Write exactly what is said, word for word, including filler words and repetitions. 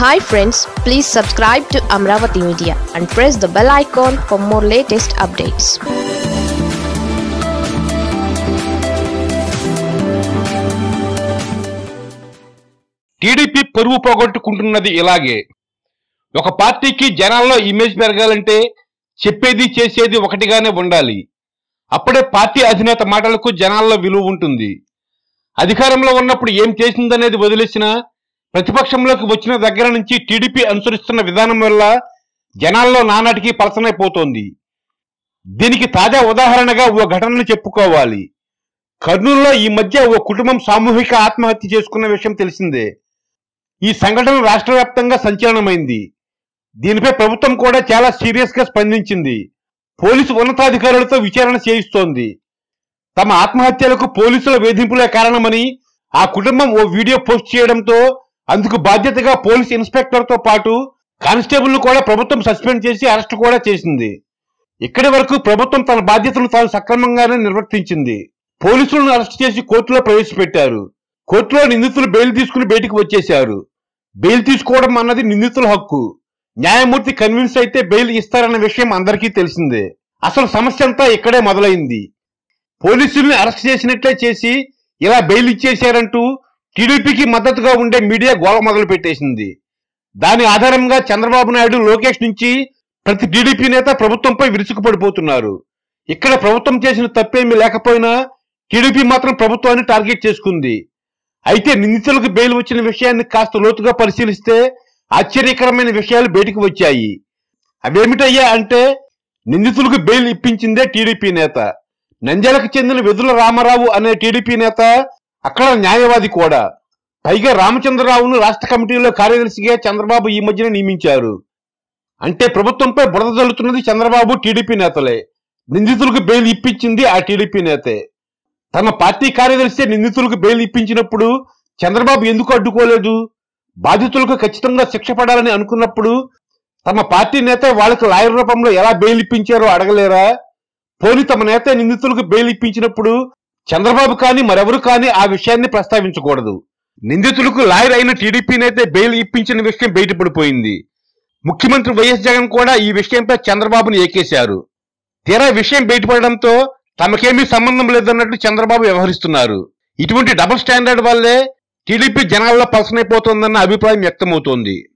Hi friends, please subscribe to Amravati Media and press the bell icon for more latest updates. TDP పరువు పోగొట్టుకుంటున్నది ఇలాగే. ఒక పార్టీకి జనాల్లో ఇమేజ్ పెరగాలంటే చెప్పేది చేసేది ఒకటిగానే ఉండాలి. అప్పుడే పార్టీ అధినేత మాటలకు జనాల్లో విలువ ఉంటుంది. అధికారంలో ఉన్నప్పుడు ఏం చేసిందనేది వదిలేసిన ప్రతిపక్షంలోకి వచ్చిన దగ్గర నుంచి టీడీపీ అనుసరిస్తున్న విధానం వల్ల జనాల్లో నానాటికి పలసనైపోతోంది. దీనికి తాజా ఉదాహరణగా ఓ ఘటనను చెప్పుకోవాలి. కర్నూలులో ఈ మధ్య ఓ కుటుంబం సామూహిక ఆత్మహత్య చేసుకున్న విషయం తెలిసిందే. ఈ సంఘటన రాష్ట్ర వ్యాప్తంగా సంచలనమైంది. దీనిపై ప్రభుత్వం కూడా చాలా సీరియస్ గా స్పందించింది. పోలీసు ఉన్నతాధికారులతో విచారణ చేయిస్తోంది. తమ ఆత్మహత్యలకు పోలీసుల వేధింపులే కారణమని ఆ కుటుంబం ఓ వీడియో పోస్ట్ చేయడంతో అందుకు బాధ్యతగా పోలీస్ ఇన్స్పెక్టర్ తో పాటు కానిస్టేబుల్ ను కూడా ప్రభుత్వం సస్పెండ్ చేసి అరెస్ట్ కూడా చేసింది. ఇక్కడి వరకు ప్రభుత్వం తన బాధ్యతను తాను సక్రమంగానే నిర్వర్తించింది. పోలీసులను అరెస్ట్ చేసి కోర్టులో ప్రవేశపెట్టారు. కోర్టులో నిందితులు బెయిల్ తీసుకుని బయటకు వచ్చేశారు. బెయిల్ తీసుకోవడం అన్నది నిందితుల హక్కు. న్యాయమూర్తి కన్విన్స్ అయితే బెయిల్ ఇస్తారన్న విషయం అందరికీ తెలిసిందే. అసలు సమస్య అంతా ఇక్కడే మొదలైంది. పోలీసుల్ని అరెస్ట్ చేసినట్లే చేసి ఇలా బెయిల్ ఇచ్చేశారంటూ టీడీపీకి మద్దతుగా ఉండే మీడియా గోల మొదలు పెట్టేసింది. దాని ఆధారంగా చంద్రబాబు నాయుడు, లోకేష్ నుంచి ప్రతి టీడీపీ నేత ప్రభుత్వంపై విరుచుకుపడిపోతున్నారు. ఇక్కడ ప్రభుత్వం చేసిన తప్పేమీ లేకపోయినా టీడీపీ మాత్రం ప్రభుత్వాన్ని టార్గెట్ చేసుకుంది. అయితే నిందితులకు బెయిల్ వచ్చిన విషయాన్ని కాస్త లోతుగా పరిశీలిస్తే ఆశ్చర్యకరమైన విషయాలు బయటకు వచ్చాయి. అవేమిటయ్యా అంటే, నిందితులకు బెయిల్ ఇప్పించిందే టీడీపీ నేత. నంద్యాలకు చెందిన వెదుల రామారావు అనే టీడీపీ నేత అక్కడ న్యాయవాది కూడా. పైగా రామచంద్రరావును రాష్ట్ర కమిటీలో కార్యదర్శిగా చంద్రబాబు ఈ మధ్యన నియమించారు. అంటే ప్రభుత్వంపై బురద జల్లుతున్నది చంద్రబాబు, టీడీపీ నేతలే. నిందితులకు బెయిల్ ఇప్పించింది ఆ టీడీపీ నేతే. తమ పార్టీ కార్యదర్శి నిందితులకు బెయిల్ ఇప్పించినప్పుడు చంద్రబాబు ఎందుకు అడ్డుకోలేదు? బాధితులకు ఖచ్చితంగా శిక్ష పడాలని అనుకున్నప్పుడు తమ పార్టీ నేత వాళ్ళకి లాయర్ రూపంలో ఎలా బెయిల్ ఇప్పించారో అడగలేరా? పోనీ తమ నేత నిందితులకు బెయిల్ ఇప్పించినప్పుడు చంద్రబాబు కానీ మరెవరు కానీ ఆ విషయాన్ని ప్రస్తావించకూడదు. నిందితులకు లాయర్ అయిన టీడీపీ నేత బెయిల్ ఇప్పించిన విషయం బయటపడిపోయింది. ముఖ్యమంత్రి వైఎస్ జగన్ కూడా ఈ విషయంపై చంద్రబాబును ఏకేశారు. తీరా విషయం బయటపడడంతో తమకేమీ సంబంధం లేదన్నట్టు చంద్రబాబు వ్యవహరిస్తున్నారు. ఇటువంటి డబుల్ స్టాండర్డ్ వల్లే టీడీపీ జనాల్లో పలసనైపోతోందన్న అభిప్రాయం వ్యక్తమవుతోంది.